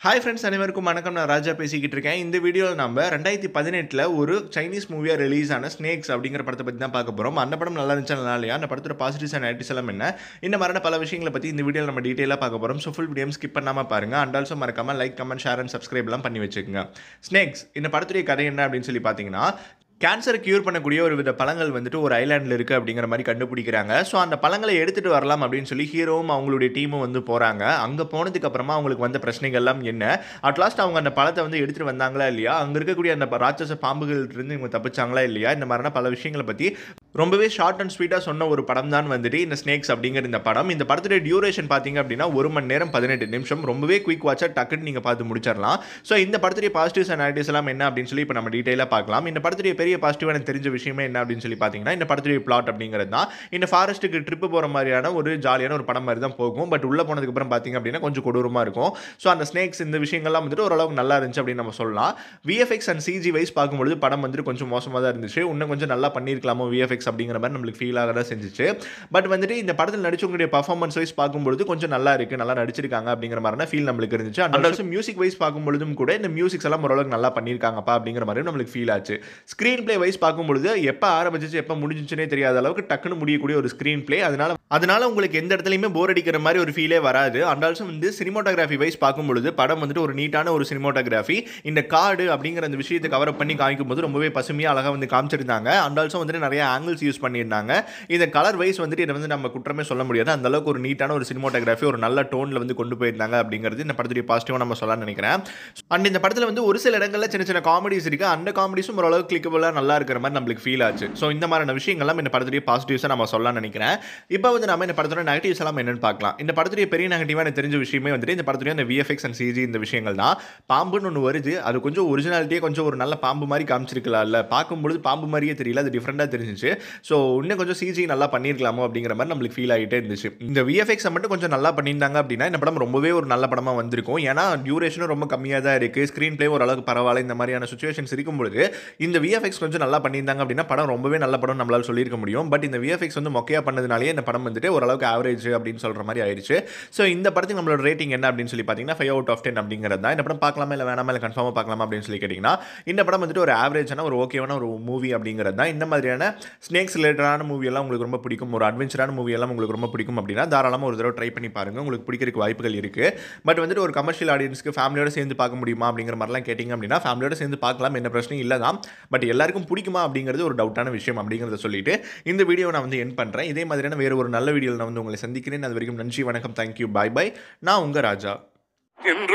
Hi friends, அனைவருக்கும் வணக்கம். நான் ராஜா பேசிக்கிட்டு இருக்கேன். இந்த வீடியோவில் நம்ம 2018ல ஒரு சைனீஸ் மூவியா ரிலீஸ் ஆன ஸ்னேக்ஸ் அப்படிங்கிற படத்தை பற்றி தான் பார்க்க போகிறோம். அந்த படம் நல்லா இருந்துச்சா நல்லா இல்லையா, அந்த படத்தோட பாசிட்டிவ்ஸ் அண்ட் நெகட்டிவ்ஸ் எல்லாம் என்ன, இந்த மாதிரியான பல விஷயங்களை பற்றி இந்த வீடியோவில் நம்ம டீட்டெயிலாக பார்க்க போகிறோம். ஸோ ஃபுல் வீடியோ ஸ்கிப் பண்ணாமல் பாருங்க. அண்ட் ஆல்சோ மறக்காம லைக், கமெண்ட், ஷேர் அண்ட் சப்ஸ்கிரைப்லாம் பண்ணி வச்சுக்கோங்க. ஸ்னேக்ஸ் இந்த படத்துடைய கதை என்ன அப்படின்னு சொல்லி பார்த்தீங்கன்னா, கேன்சரை கியூர் பண்ணக்கூடிய ஒரு வித பழங்கள் வந்துட்டு ஒரு ஐலாண்டில் இருக்குது அப்படிங்கிற மாதிரி கண்டுபிடிக்கிறாங்க. ஸோ அந்த பழங்களை எடுத்துகிட்டு வரலாம் அப்படின்னு சொல்லி ஹீரோவும் அவங்களுடைய டீமும் வந்து போகிறாங்க. அங்கே போனதுக்கு அப்புறமா அவங்களுக்கு வந்த பிரச்சனைகள்லாம் என்ன, அட்லாஸ்ட் அவங்க அந்த பழத்தை வந்து எடுத்துகிட்டு வந்தாங்களா இல்லையா, அங்கே இருக்கக்கூடிய அந்த ராட்சச பாம்புகள் இருந்து இவங்க தப்பிச்சாங்களா இல்லையா, இந்த மாதிரியான பல விஷயங்களை பற்றி ரொம்பவே ஷார்ட் அண்ட் ஸ்வீட்டாக சொன்ன ஒரு படம் தான் வந்துட்டு இந்த ஸ்னேக்ஸ் அப்படிங்கிற இந்த படம். இந்த படத்துடைய டியூரேஷன் பார்த்தீங்க அப்படின்னா 1 மணி நேரம் 18 நிமிஷம். ரொம்பவே குயிக் வாட்சாக டக்குன்னு நீங்கள் பார்த்து முடிச்சிடலாம். ஸோ இந்த படத்துடைய பாசிட்டிவ்ஸ் அண்ட் நெகட்டிவ்ஸ் எல்லாம் என்ன அப்படின்னு சொல்லி இப்போ நம்ம டீட்டெயிலாக பார்க்கலாம். இந்த படத்துடைய பெரிய பாசிட்டிவ் எனக்கு தெரிஞ்ச விஷயமே என்ன அப்படின்னு சொல்லி பார்த்தீங்கன்னா, இந்த படத்துடைய பிளாட் அப்படிங்கிறது தான் இந்த ஃபாரஸ்ட்டுக்கு ட்ரிப்பு போகிற மாதிரியான ஒரு ஜாலியான ஒரு படம் மாதிரி தான் போகும். பட் உள்ளே போனதுக்கப்புறம் பார்த்தீங்க அப்படின்னா கொஞ்சம் கொடூரமாக இருக்கும். ஸோ அந்த ஸ்னேக்ஸ் இந்த விஷயங்கள்லாம் வந்துட்டு ஓரளவுக்கு நல்லா இருந்துச்சு அப்படின்னு நம்ம சொல்லலாம். விஎஃப்எக்ஸ் அண்ட் சிஜி வைஸ் பார்க்கும்பொழுது படம் வந்துட்டு கொஞ்சம் மோசமாக தான் இருந்துச்சு. இன்னும் கொஞ்சம் நல்லா பண்ணியிருக்கலாமோ விஎஃப்எக்ஸ் அப்படிங்கிற மாதிரி நம்மளுக்கு ஃபீல் ஆக தான் செஞ்சிச்சு. பட் வந்துட்டு இந்த படத்தில் நடிச்சவங்களுடைய பர்ஃபார்மன்ஸ் வைஸ் பார்க்கும்பொழுது கொஞ்சம் நல்லா இருக்கு, நல்லா நடிச்சிருக்காங்க அப்படிங்கிற மாதிரியான ஃபீல் நம்மளுக்கு இருந்துச்சு. அண்ட் ஆல்சோ மியூசிக் வைஸ் பார்க்கும்பொழுதும் கூட இந்த மியூசிக்ஸ் எல்லாம் ஓரளவுக்கு நல்லா பண்ணியிருக்காங்கப்பா அப்படிங்கிற மாதிரி நம்மளுக்கு ஃபீல் ஆச்சு. ஸ்க்ரீன் பிளே வைஸ் பார்க்கும்பொழுது எப்போ ஆரம்பிச்சு எப்போ முடிஞ்சிச்சுனே தெரியாத அளவுக்கு டக்குன்னு முடியக்கூடிய ஒரு ஸ்க்ரீன் பிளே. அதனால உங்களுக்கு எந்த இடத்துலையுமே போர் அடிக்கிற மாதிரி ஒரு ஃபீலே வராது. அண்ட் ஆல்சோ வந்து சினிமோட்டோகிராஃபி வைஸ் பார்க்கும்பொழுது படம் வந்துட்டு ஒரு நீட்டான ஒரு சினிமோட்டோகிராஃபி, இந்த கார்டு அப்படிங்கிற அந்த விஷயத்தை கவர் பண்ணி காமிக்கும் போது ரொம்பவே பசுமையாக அழகாக வந்து காமிச்சிருந்தாங்க. அண்ட் ஆல்சோ வந்துட்டு நிறைய ஆங்கிள்ஸ் யூஸ் பண்ணியிருந்தாங்க. இந்த கலர் வைஸ் வந்துட்டு இதை வந்து நம்ம குற்றமே சொல்ல முடியாது. அந்த அளவுக்கு ஒரு நீட்டான ஒரு சினிமோட்டோகிராஃபி, ஒரு நல்ல டோனில் வந்து கொண்டு போயிருந்தாங்க அப்படிங்கிறது இந்த படத்துடைய பாசிட்டிவாக நம்ம சொல்லலாம்னு நினைக்கிறேன். அண்ட் இந்த படத்தில் வந்து ஒரு சில இடங்களில் சின்ன சின்ன காமெடிஸ் இருக்குது. அந்த காமெடிஸும் ஓரளவுக்கு கிளிக்கபிளாக நல்லா இருக்கிற மாதிரி நம்மளுக்கு ஃபீல் ஆச்சு. ஸோ இந்த மாதிரியான விஷயங்கள்லாம் இந்த படத்துடைய பாசிட்டிவ்ஸாக நம்ம சொல்லலாம்னு நினைக்கிறேன். இப்போ வந்து நம்ம இந்த படத்தோட நெகட்டிவ்ஸ் எல்லாம் என்னன்னு பார்க்கலாம். இந்த படத்துடைய பெரிய நெகட்டிவாக எனக்கு தெரிஞ்ச விஷயமே வந்துட்டு இந்த படத்துடைய அந்த விஎஃப்எக்ஸ் அண்ட் சிஜி இந்த விஷயங்கள் தான். பாம்புன்னு ஒன்று வருது, அது கொஞ்சம் ஒரிஜினாலிட்டியே கொஞ்சம் ஒரு நல்ல பாம்பு மாதிரி காமிச்சிருக்கலாம்ல, பார்க்கும்பொழுது பாம்பு மாதிரியே தெரியல, அது டிஃப்ரெண்டாக தெரிஞ்சிச்சு. ஸோ இன்னும் கொஞ்சம் சிஜி நல்லா பண்ணியிருக்கலாமோ அப்படிங்கிற மாதிரி நம்மளுக்கு ஃபீல் ஆகிட்டே இருந்துச்சு. இந்த விஎஃப்எக்ஸ் மட்டும் கொஞ்சம் நல்லா பண்ணியிருந்தாங்க அப்படின்னா இந்த படம் ரொம்பவே ஒரு நல்ல படமாக வந்திருக்கும். ஏன்னா டியூரேஷனும் ரொம்ப கம்மியாக தான் இருக்குது, ஸ்க்ரீன் பிளே ஓரளவுக்கு பரவாயில்ல. இந்த மாதிரியான சுச்சுவேஷன்ஸ் இருக்கும்பொழுது இந்த விஎஃப்எக்ஸ் கொஞ்சம் நல்லா பண்ணியிருந்தாங்க அப்படின்னா படம் ரொம்பவே நல்ல படம் நம்மளால் சொல்லியிருக்க முடியும். பட் இந்த விஎஃப்எக்ஸ் வந்து மொக்கையாக பண்ணதுனாலே இந்த படம் வந்துட்டு ஓரளவுக்கு ஆவரேஜ் அப்படின்னு சொல்கிற மாதிரி ஆயிடுச்சு. ஸோ இந்த படத்துக்கு நம்மளோட ரேட்டிங் என்ன அப்படின்னு சொல்லி பார்த்தீங்கன்னா 5/10 அப்படிங்கிறது தான். இந்த படம் பார்க்கலாமா இல்லை வேணாமா இல்லை கன்ஃபார்மாக பார்க்கலாமா அப்படின்னு சொல்லி கேட்டிங்கன்னா இந்த படம் வந்துட்டு ஒரு ஆவரேஜான ஒரு ஓகேவான ஒரு மூவி அப்படிங்கிறது தான். இந்த மாதிரியான ஸ்னேக்ஸ் ரிலேட்டடான மூவி எல்லாம் உங்களுக்கு ரொம்ப பிடிக்கும், ஒரு அட்வென்ச்சரான மூவி எல்லாம் உங்களுக்கு ரொம்ப பிடிக்கும் அப்படின்னா தாராளமாக ஒரு தடவை ட்ரை பண்ணி பாருங்கள், உங்களுக்கு பிடிக்கிறதுக்கு வாய்ப்புகள் இருக்குது. பட் வந்துட்டு ஒரு கமர்ஷியல் ஆடியன்ஸ்க்கு ஃபேமிலியோட சேர்ந்து பார்க்க முடியுமா அப்படிங்கிற மாதிரிலாம் கேட்டிங்க அப்படின்னா ஃபேமிலியோட சேர்ந்து பார்க்கலாம், என்ன பிரச்சனையும் இல்லை தான். பட் எல்லாருக்கும் பிடிக்குமா அப்படிங்கிறது ஒரு டவுட்டான விஷயம் அப்படிங்கிறத சொல்லிட்டு இந்த வீடியோ நான் வந்து எண்ட் பண்ணுறேன். இதே மாதிரியான வேறு ஒரு நல்ல வீடியோவில் நான் வந்து உங்களை சந்திக்கிறேன். அது வரைக்கும் நன்றி, வணக்கம், தேங்க்யூ, பாய் பாய். நான் உங்கள் ராஜா. இன்று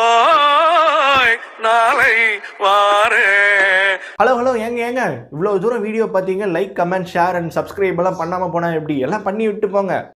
போய் நாளை வாரே. ஹலோ ஏங்க இவ்வளோ தூரம் வீடியோ பார்த்தீங்க, like, comment, share and subscribe எல்லாம் பண்ணாமல் போனால் எப்படி, எல்லாம் பண்ணி விட்டு போங்க.